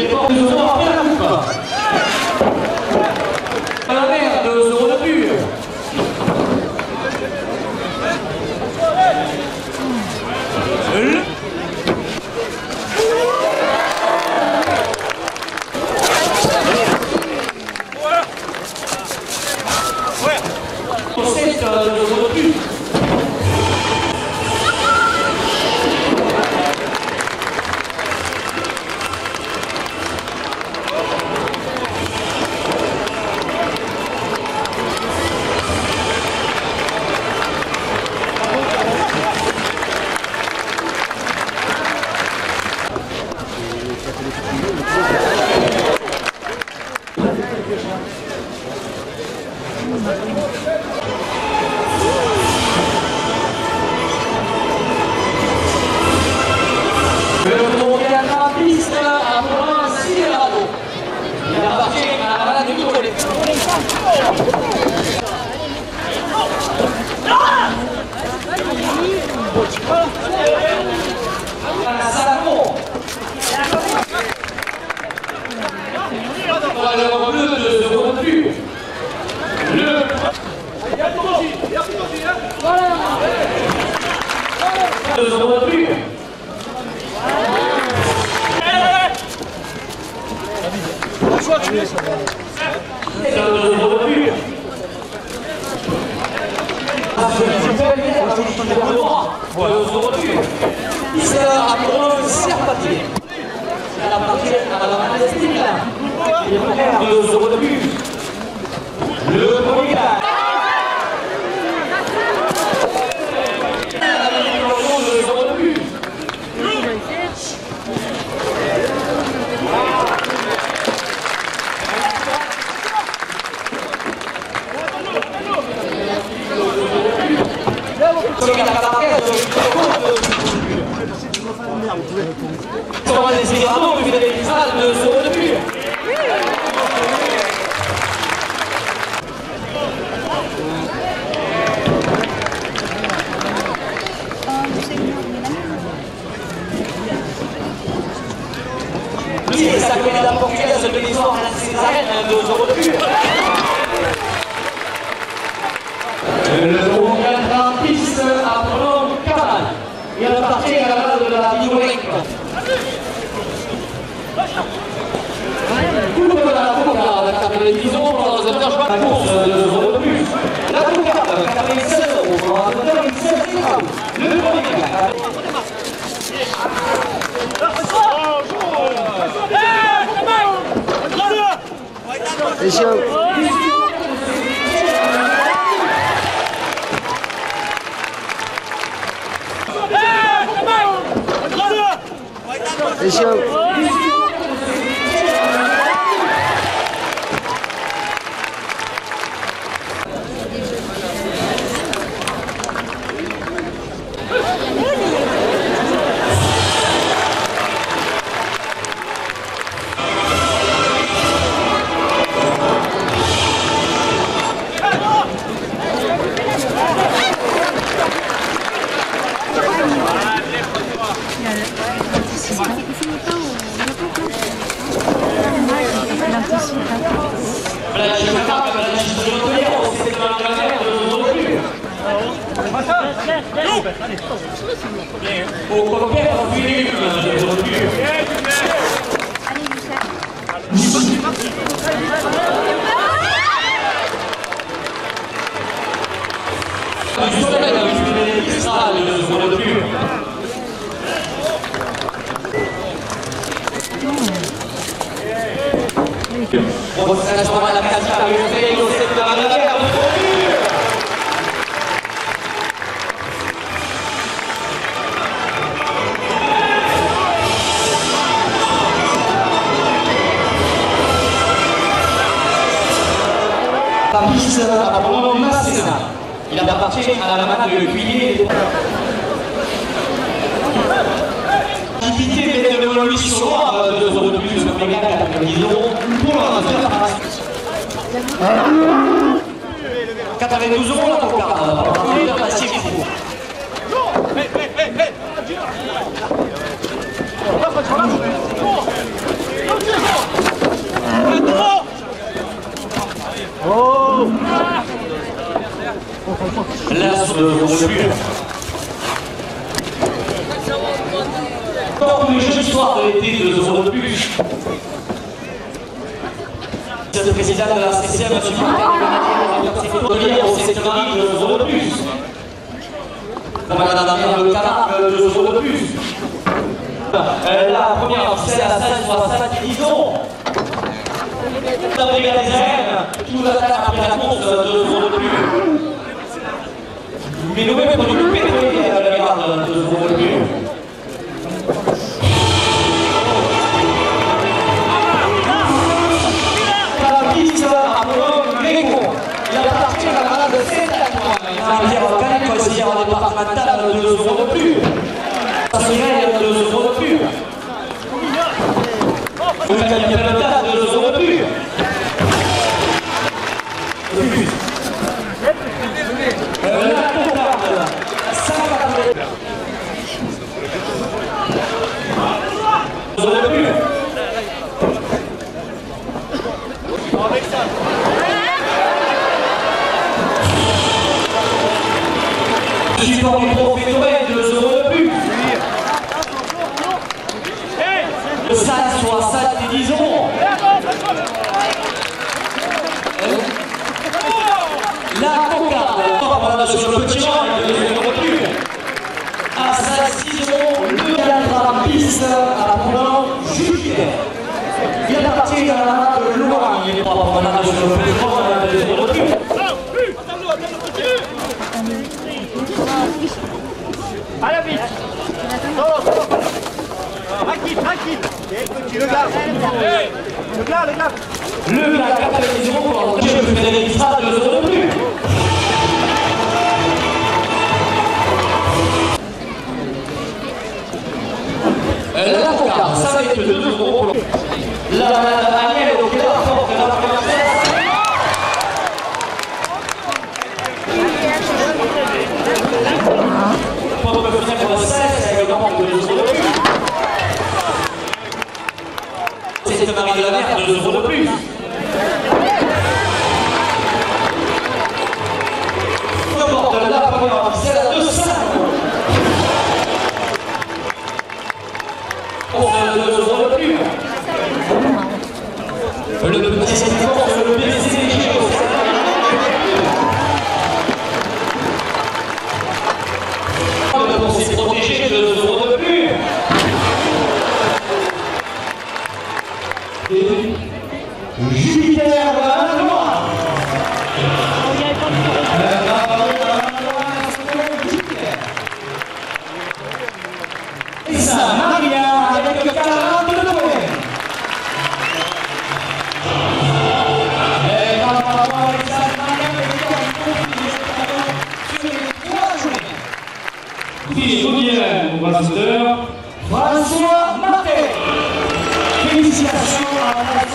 Il est fort 2 euros après la coupe. À la mer, 2 euros de plus. Il appartient à la main de Cuillier. Activité de l'évolution sur 2 euros de plus, comme les gars, 90 euros pour le 92 euros là pour Là, sur le but. Comme le jeudi soir de l'été de zone de plus. Le président de la CCM, M. Martin, au secteur de zone de plus. Madame le canard de zone de plus. La première, c'est la 5-60, disons. La brigade des arènes, tout l'attaque après la course de zone de plus. Mais nous-mêmes, on nous pétrer la garde de zone de plus. Il appartient à la malade de Saint-Antoine. Conseillère départementale de zone de plus. Conseillère de zone de plus. Le candidat de zone de plus. La cocarde. 140. Zone de plus. Je suis dans le trophée Nobel de zone de plus. Le 5-60, disons. La cocarde, sur le petit rang, de zone de plus. À 5, disons, le cadre à la piste à Poulon, Jupiter. Il appartient à la de Loin. Il est pas pour la sur le petit rang, de zone de plus. Allez vite. Tranquille. Le gars. Le gars, 4 pour le Frédéric Strade de zone de plus. La cocarde, ça va être 2 € pour le... La Daniel au pied forte de la première place. Pour le final pour le 16, c'est également de zone de plus. C'est Marie de la Mer de zone de plus. Le bord de la première, c'est la 200. De zone de plus. Le petit séquence, le BCG au pour s'y protéger de zone de plus. Et Jupiter à la noire. Et ça, Maria avec le 40 de Noël. François Martin. Félicitations à la